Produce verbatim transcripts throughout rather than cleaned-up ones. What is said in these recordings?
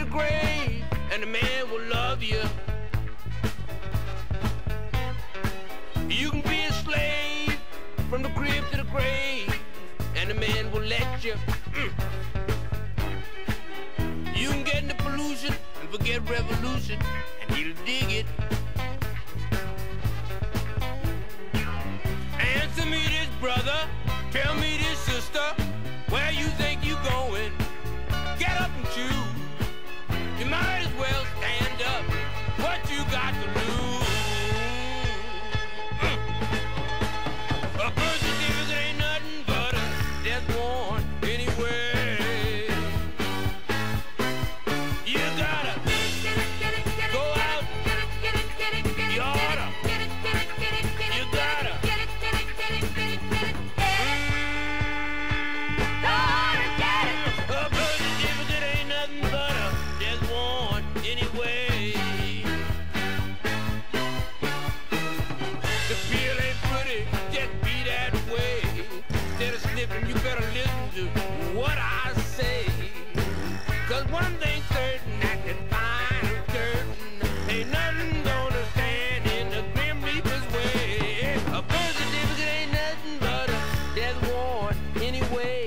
the grave, and the man will love you. You can be a slave from the crib to the grave, and the man will let you. Mm. You can get into pollution and forget revolution, and he'll dig it. Answer me this, brother. Tell me this, sister. Where you think you going? Get up and choose. You might as well stand up. What you got to lose? Mm. A birth certificate ain't nothing but a death warrant anyway. You gotta go out. You oughta. You gotta. You better listen to what I say, 'cause one thing's certain, acting fine and certain, ain't nothing gonna stand in the Grim Reaper's way. A birth certificate ain't nothing but a death warrant anyway.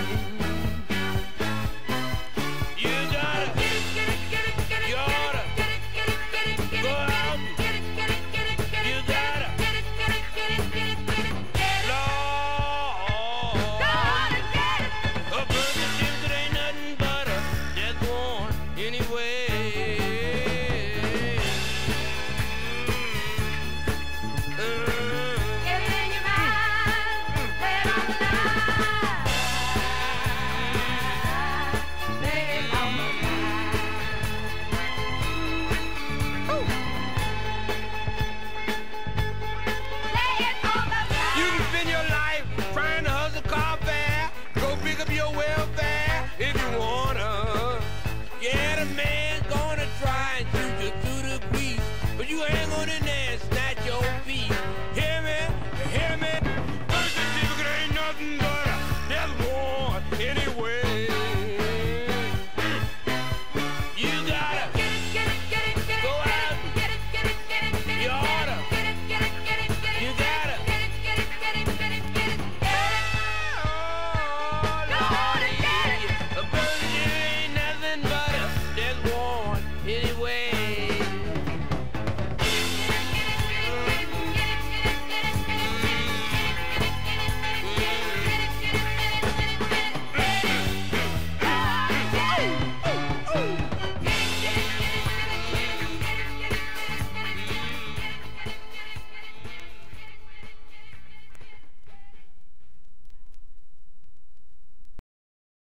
You gotta, you oughta, go out, you gotta. Your welfare if you wanna. Yeah, the man